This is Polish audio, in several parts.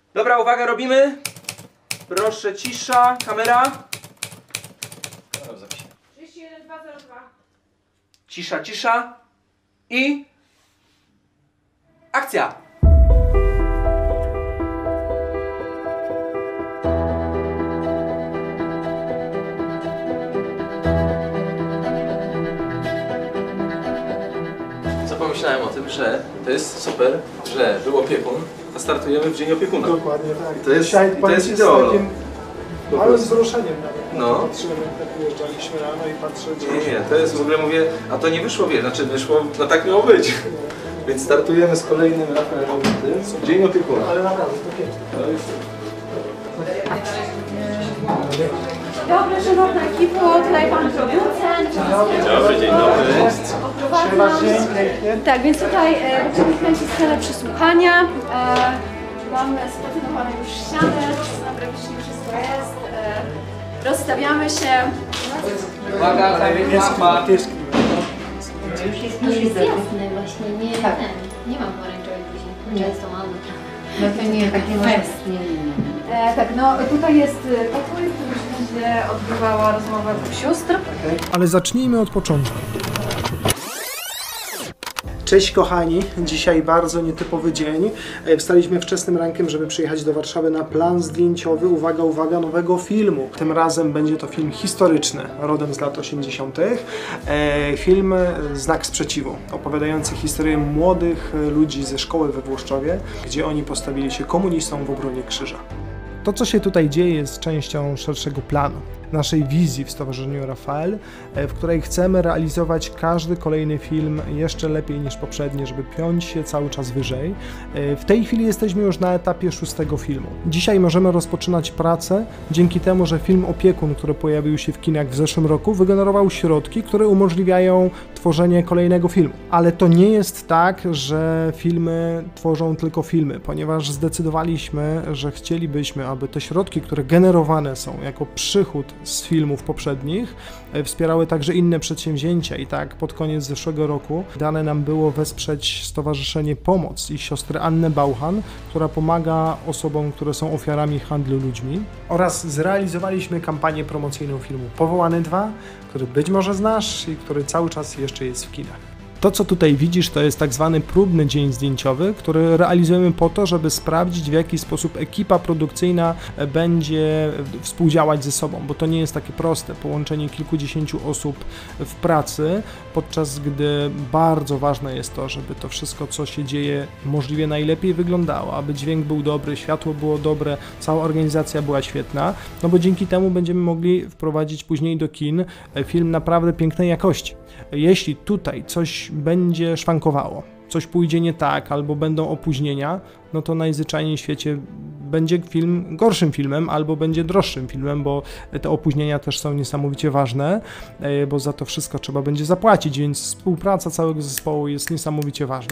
Dobra, uwaga, robimy. Proszę, cisza, kamera. 31202. Cisza, cisza. I... akcja! Co pomyślałem o tym, że to jest super, że był opiekun, a startujemy w Dzień Opiekuna. Dokładnie tak. To jest, Dzisiaj to jest z ideolo. takim małym wzruszeniem nawet. No. Patrzyłem, jak wyjeżdżaliśmy rano i patrzę, Nie, to jest w ogóle, mówię, a to nie wyszło, znaczy wyszło, no tak miało być. Więc startujemy z kolejnym Rafaelem tym, Dzień Opiekuna. Ale naprawdę, to pięknie. To jest... Dobry, szanowna ekipo, tutaj pan producent. Dobry, dzień dobry. Oprowadza. Tak, więc tutaj będziemy kręcić scenę przesłuchania. Mamy zdecydowane już ścianę, praktycznie wszystko jest. Rozstawiamy się. Uwaga, mapa. Już jest jasne właśnie, nie, Tak. nie mam pomarańczowej buzi. Często mam. No to nie, takie fest, nie. Tak, no tutaj jest pokój, w którym się będzie odbywała rozmowa dwóch sióstr. Ale zacznijmy od początku. Cześć kochani, dzisiaj bardzo nietypowy dzień. Wstaliśmy wczesnym rankiem, żeby przyjechać do Warszawy na plan zdjęciowy, uwaga, uwaga, nowego filmu. Tym razem będzie to film historyczny, rodem z lat 80. Film Znak Sprzeciwu, opowiadający historię młodych ludzi ze szkoły we Włoszczowie, gdzie oni postawili się komunistom w obronie krzyża. To, co się tutaj dzieje, jest częścią szerszego planu, naszej wizji w Stowarzyszeniu Rafael, w której chcemy realizować każdy kolejny film jeszcze lepiej niż poprzedni, żeby piąć się cały czas wyżej. W tej chwili jesteśmy już na etapie 6. filmu. Dzisiaj możemy rozpoczynać pracę dzięki temu, że film Opiekun, który pojawił się w kinach w zeszłym roku, wygenerował środki, które umożliwiają tworzenie kolejnego filmu. Ale to nie jest tak, że filmy tworzą tylko filmy, ponieważ zdecydowaliśmy, że chcielibyśmy, aby te środki, które generowane są jako przychód z filmów poprzednich, wspierały także inne przedsięwzięcia i tak pod koniec zeszłego roku dane nam było wesprzeć Stowarzyszenie Pomoc i siostrę Annę Bauchan, która pomaga osobom, które są ofiarami handlu ludźmi, oraz zrealizowaliśmy kampanię promocyjną filmu Powołany 2, który być może znasz i który cały czas jeszcze jest w kinach. To, co tutaj widzisz, to jest tak zwany próbny dzień zdjęciowy, który realizujemy po to, żeby sprawdzić, w jaki sposób ekipa produkcyjna będzie współdziałać ze sobą, bo to nie jest takie proste, połączenie kilkudziesięciu osób w pracy, podczas gdy bardzo ważne jest to, żeby to wszystko, co się dzieje, możliwie najlepiej wyglądało, aby dźwięk był dobry, światło było dobre, cała organizacja była świetna, no bo dzięki temu będziemy mogli wprowadzić później do kin film naprawdę pięknej jakości. Jeśli tutaj coś będzie szwankowało, coś pójdzie nie tak, albo będą opóźnienia, no to najzwyczajniej w świecie będzie film gorszym filmem, albo będzie droższym filmem, bo te opóźnienia też są niesamowicie ważne, bo za to wszystko trzeba będzie zapłacić, więc współpraca całego zespołu jest niesamowicie ważna.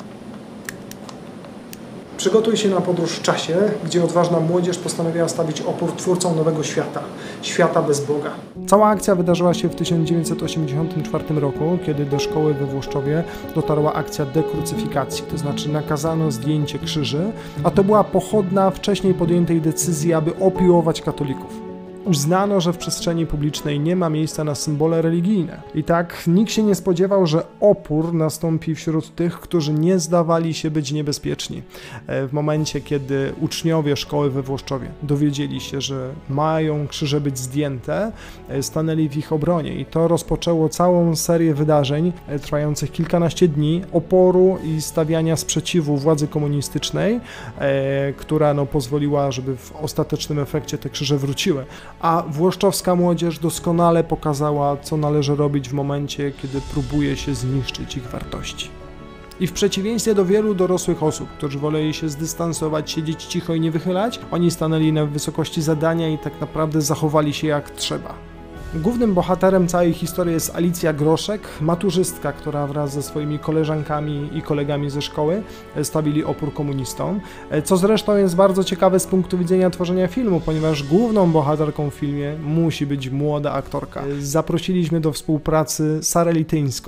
Przygotuj się na podróż w czasie, gdzie odważna młodzież postanowiła stawić opór twórcom nowego świata, świata bez Boga. Cała akcja wydarzyła się w 1984 roku, kiedy do szkoły we Włoszczowie dotarła akcja dekrucyfikacji, to znaczy nakazano zdjęcie krzyży, a to była pochodna wcześniej podjętej decyzji, aby opiłować katolików. Uznano, że w przestrzeni publicznej nie ma miejsca na symbole religijne. I tak nikt się nie spodziewał, że opór nastąpi wśród tych, którzy nie zdawali się być niebezpieczni. W momencie, kiedy uczniowie szkoły we Włoszczowie dowiedzieli się, że mają krzyże być zdjęte, stanęli w ich obronie i to rozpoczęło całą serię wydarzeń trwających kilkanaście dni, oporu i stawiania sprzeciwu władzy komunistycznej, która pozwoliła, żeby w ostatecznym efekcie te krzyże wróciły. A włoszczowska młodzież doskonale pokazała, co należy robić w momencie, kiedy próbuje się zniszczyć ich wartości. I w przeciwieństwie do wielu dorosłych osób, którzy woleli się zdystansować, siedzieć cicho i nie wychylać, oni stanęli na wysokości zadania i tak naprawdę zachowali się jak trzeba. Głównym bohaterem całej historii jest Alicja Groszek, maturzystka, która wraz ze swoimi koleżankami i kolegami ze szkoły stawili opór komunistom, co zresztą jest bardzo ciekawe z punktu widzenia tworzenia filmu, ponieważ główną bohaterką w filmie musi być młoda aktorka. Zaprosiliśmy do współpracy Sarę Lityńską.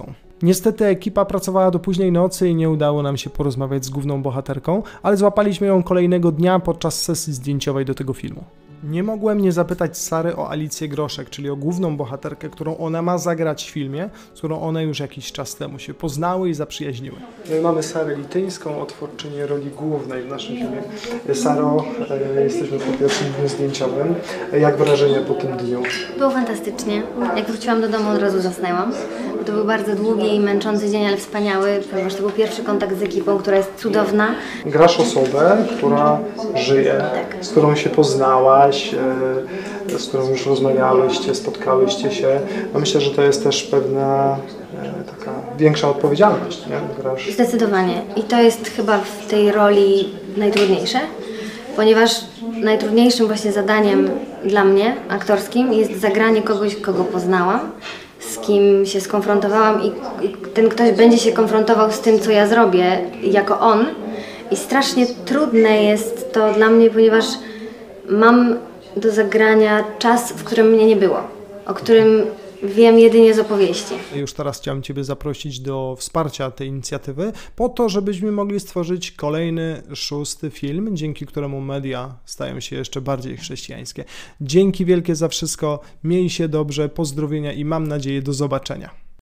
Niestety ekipa pracowała do późnej nocy i nie udało nam się porozmawiać z główną bohaterką, ale złapaliśmy ją kolejnego dnia podczas sesji zdjęciowej do tego filmu. Nie mogłem nie zapytać Sary o Alicję Groszek, czyli o główną bohaterkę, którą ona ma zagrać w filmie, z którą one już jakiś czas temu się poznały i zaprzyjaźniły. No i mamy Sarę Lityńską, twórczynię roli głównej w naszym filmie. Saro, jesteśmy po pierwszym dniu zdjęciowym. Jak wrażenie po tym dniu? Było fantastycznie. Jak wróciłam do domu, od razu zasnęłam. To był bardzo długi i męczący dzień, ale wspaniały, ponieważ to był pierwszy kontakt z ekipą, która jest cudowna. Grasz osobę, która żyje, z którą się poznałaś, z którą już rozmawiałyście, spotkałyście się. No myślę, że to jest też pewna taka większa odpowiedzialność, nie? Grasz. Zdecydowanie. I to jest chyba w tej roli najtrudniejsze, ponieważ najtrudniejszym właśnie zadaniem dla mnie, aktorskim, jest zagranie kogoś, kogo poznałam, z kim się skonfrontowałam i ten ktoś będzie się konfrontował z tym, co ja zrobię jako on. I strasznie trudne jest to dla mnie, ponieważ mam do zagrania czas, w którym mnie nie było, o którym wiem jedynie z opowieści. Już teraz chciałem Ciebie zaprosić do wsparcia tej inicjatywy, po to, żebyśmy mogli stworzyć kolejny, 6. film, dzięki któremu media stają się jeszcze bardziej chrześcijańskie. Dzięki wielkie za wszystko, miej się dobrze, pozdrowienia i mam nadzieję do zobaczenia.